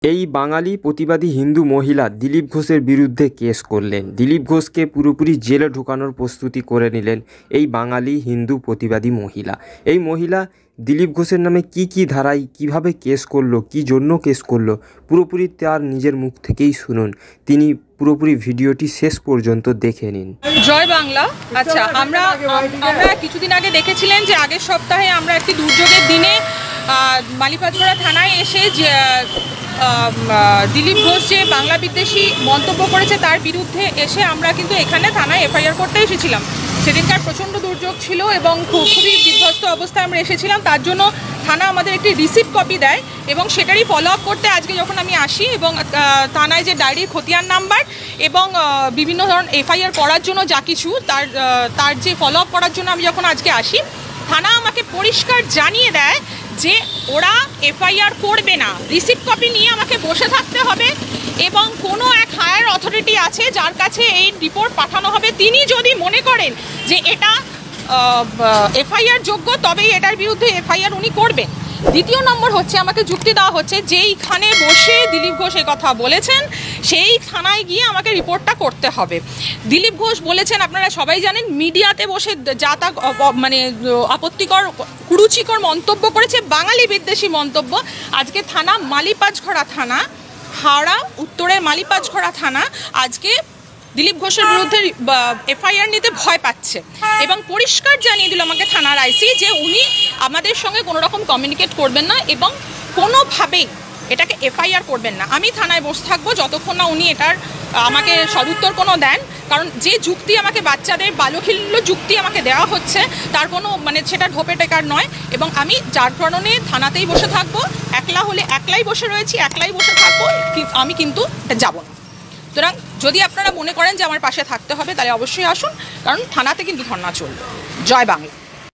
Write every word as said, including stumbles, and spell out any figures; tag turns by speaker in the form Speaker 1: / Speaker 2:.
Speaker 1: এই বাঙালি প্রতিবাদী হিন্দু মহিলা দিলীপ ঘোষের বিরুদ্ধে কেস করলেন। দিলীপ ঘোষকে পুরোপুরি জেলে ঢোকানোর প্রস্তুতি করে নিলেন এই বাঙালি হিন্দু প্রতিবাদী মহিলা। এই মহিলা দিলীপ ঘোষের নামে কি কি ধারায় কিভাবে কেস করলো, কি জন্য কেস করলো, পুরোপুরি তার নিজের মুখ থেকেই শুনুন। তিনি পুরোপুরি ভিডিওটি শেষ পর্যন্ত দেখে নিন।
Speaker 2: জয় বাংলা। আচ্ছা, আমরা আমরা কিছুদিন আগে দেখেছিলেন যে আগের সপ্তাহে আমরা একটি দুর্যোগের দিনে মালিবাগছড়া থানায় এসে যে দিলীপ ঘোষ যে বাংলা বিদ্বেষী মন্তব্য করেছে তার বিরুদ্ধে এসে আমরা কিন্তু এখানে থানায় এফআইআর করতে এসেছিলাম। সেদিনকার প্রচণ্ড দুর্যোগ ছিল এবং খুবই বিধ্বস্ত অবস্থায় আমরা এসেছিলাম। তার জন্য থানা আমাদের একটি রিসিপ্ট কপি দেয় এবং সেটারই ফলো আপ করতে আজকে যখন আমি আসি এবং থানায় যে ডায়েরির খতিয়ান নাম্বার এবং বিভিন্ন ধরনের এফআইআর করার জন্য যা কিছু তার তার যে ফলো আপ করার জন্য আমি যখন আজকে আসি, থানা আমাকে পরিষ্কার জানিয়ে দেয় যে ওরা এফআইআর করবে না, রিসিপ্ট কপি নিয়ে আমাকে বসে থাকতে হবে এবং কোনো এক হায়ার অথরিটি আছে যার কাছে এই রিপোর্ট পাঠানো হবে। তিনি যদি মনে করেন যে এটা এফআইআর যোগ্য তবেই এটার বিরুদ্ধে এফআইআর উনি করবেন। দ্বিতীয় নম্বর হচ্ছে আমাকে যুক্তি দেওয়া হচ্ছে যেইখানে বসে দিলীপ ঘোষ এই কথা বলেছেন সেই থানায় গিয়ে আমাকে রিপোর্টটা করতে হবে। দিলীপ ঘোষ বলেছেন, আপনারা সবাই জানেন, মিডিয়াতে বসে যা তা মানে আপত্তিকর কুরুচিকর মন্তব্য করেছে, বাঙালি বিদ্বেষী মন্তব্য। আজকে থানা মালিবাগছড়া থানা, হাওড়া উত্তরের মালিবাগছড়া থানা আজকে দিলীপ ঘোষের বিরুদ্ধে এফআইআর নিতে ভয় পাচ্ছে এবং পরিষ্কার জানিয়ে দিল আমাকে থানার আইসি যে উনি আমাদের সঙ্গে কোনো রকম কমিউনিকেট করবেন না এবং কোনোভাবেই এটাকে এফআইআর করবেন না। আমি থানায় বসে থাকবো যতক্ষণ না উনি এটার আমাকে সদুত্তর কোনো দেন, কারণ যে যুক্তি আমাকে বাচ্চাদের বালখিল্য যুক্তি আমাকে দেওয়া হচ্ছে তার কোনো মানে সেটা ঢোপে টেকার নয় এবং আমি যার কারণে থানাতেই বসে থাকবো। একলা হলে একলাই বসে রয়েছি, একলাই বসে থাকবো, আমি কিন্তু যাব না। সুতরাং যদি আপনারা মনে করেন যে আমার পাশে থাকতে হবে তাহলে অবশ্যই আসুন, কারণ থানাতে কিন্তু ধর্ণা চলবে। জয় বাংলা।